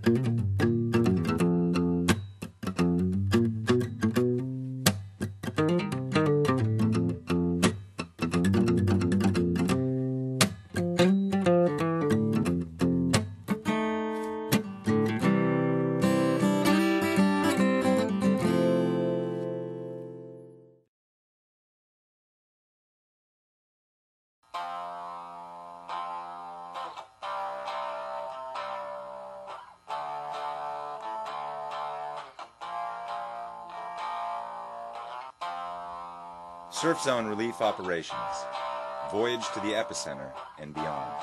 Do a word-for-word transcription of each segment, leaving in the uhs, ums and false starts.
Surf Zone Relief Operations, Voyage to the Epicenter and beyond.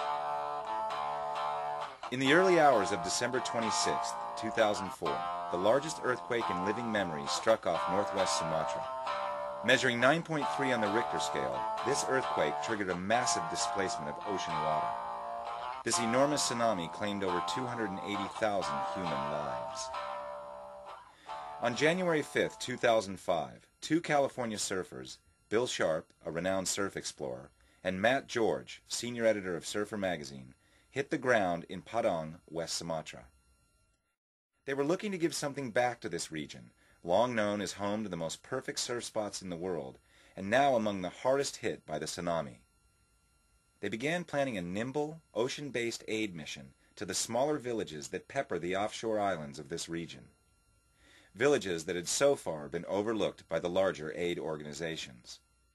In the early hours of December twenty-sixth, two thousand four, the largest earthquake in living memory struck off northwest Sumatra. Measuring nine point three on the Richter scale, this earthquake triggered a massive displacement of ocean water. This enormous tsunami claimed over two hundred eighty thousand human lives. On January fifth, two thousand five, two California surfers, Bill Sharp, a renowned surf explorer, and Matt George, senior editor of Surfer magazine, hit the ground in Padang, West Sumatra. They were looking to give something back to this region, long known as home to the most perfect surf spots in the world, and now among the hardest hit by the tsunami. They began planning a nimble, ocean-based aid mission to the smaller villages that pepper the offshore islands of this region. Villages that had so far been overlooked by the larger aid organizations.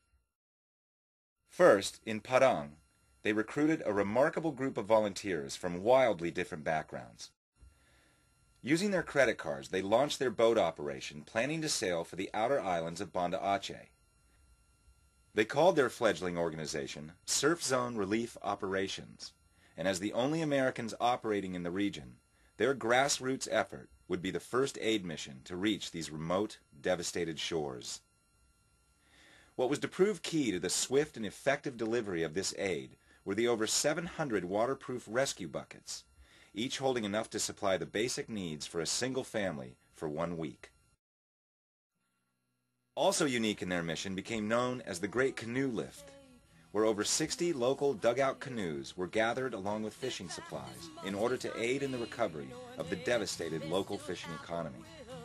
First, in Padang, they recruited a remarkable group of volunteers from wildly different backgrounds. Using their credit cards, they launched their boat operation, planning to sail for the outer islands of Banda Aceh. They called their fledgling organization Surf Zone Relief Operations, and as the only Americans operating in the region, their grassroots effort would be the first aid mission to reach these remote, devastated shores. What was to prove key to the swift and effective delivery of this aid were the over seven hundred waterproof rescue buckets, each holding enough to supply the basic needs for a single family for one week. Also unique in their mission became known as the Great Canoe Lift, where over sixty local dugout canoes were gathered along with fishing supplies in order to aid in the recovery of the devastated local fishing economy.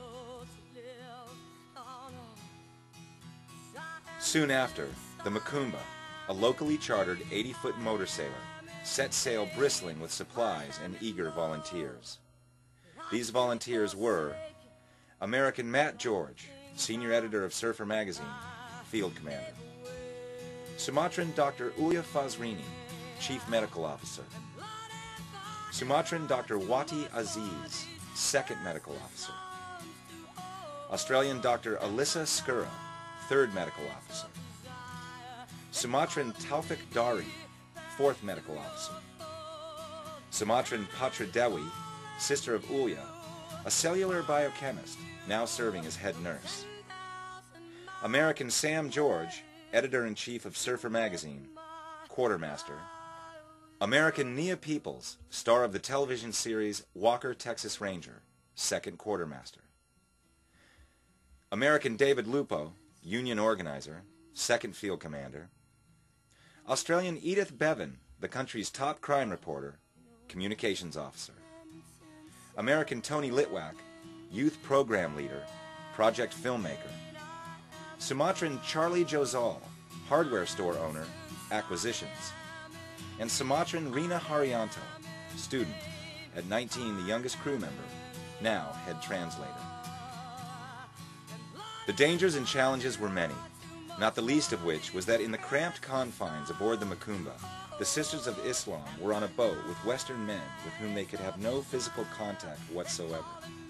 Soon after, the Macumba, a locally chartered eighty-foot motor sailor, set sail bristling with supplies and eager volunteers. These volunteers were American Matt George, senior editor of Surfer magazine, field commander. Sumatran Doctor Uya Fazrini, Chief Medical Officer. Sumatran Doctor Wati Aziz, Second Medical Officer. Australian Doctor Alyssa Skura, Third Medical Officer. Sumatran Taufik Dari, Fourth Medical Officer. Sumatran Patra Dewi, sister of Uya, a cellular biochemist, now serving as head nurse. American Sam George, editor-in-chief of Surfer magazine, quartermaster. American Nia Peoples, star of the television series Walker, Texas Ranger, second quartermaster. American David Lupo, union organizer, second field commander. Australian Edith Bevan, the country's top crime reporter, communications officer. American Tony Litwack, youth program leader, project filmmaker. Sumatran Charlie Jozal, hardware store owner, acquisitions. And Sumatran Rina Haryanto, student, at nineteen the youngest crew member, now head translator. The dangers and challenges were many, not the least of which was that in the cramped confines aboard the Macumba, the Sisters of Islam were on a boat with Western men with whom they could have no physical contact whatsoever.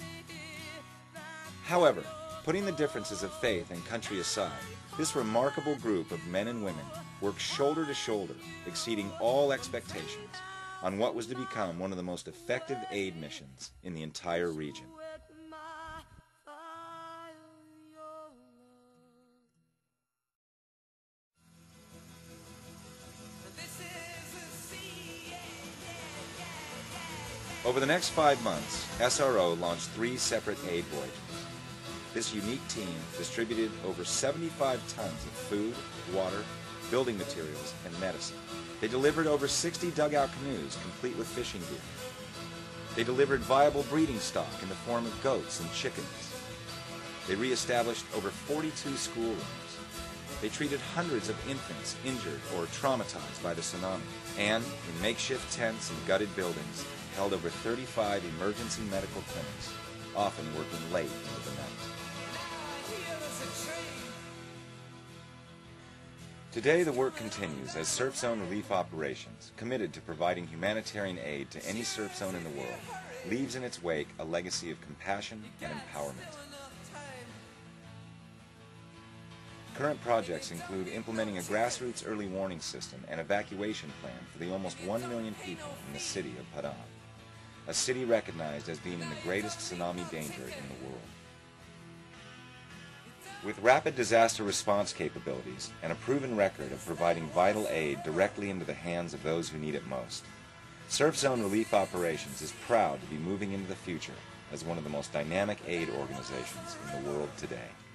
However, putting the differences of faith and country aside, this remarkable group of men and women worked shoulder to shoulder, exceeding all expectations, on what was to become one of the most effective aid missions in the entire region. Over the next five months, S R O launched three separate aid voyages. This unique team distributed over seventy-five tons of food, water, building materials, and medicine. They delivered over sixty dugout canoes complete with fishing gear. They delivered viable breeding stock in the form of goats and chickens. They re-established over forty-two schoolrooms. They treated hundreds of infants injured or traumatized by the tsunami, and in makeshift tents and gutted buildings, held over thirty-five emergency medical clinics, often working late into the night. Today, the work continues as surf zone relief operations, committed to providing humanitarian aid to any surf zone in the world, leaves in its wake a legacy of compassion and empowerment. Current projects include implementing a grassroots early warning system and evacuation plan for the almost one million people in the city of Padang, a city recognized as being in the greatest tsunami danger in the world. With rapid disaster response capabilities and a proven record of providing vital aid directly into the hands of those who need it most, Surf Zone Relief Operations is proud to be moving into the future as one of the most dynamic aid organizations in the world today.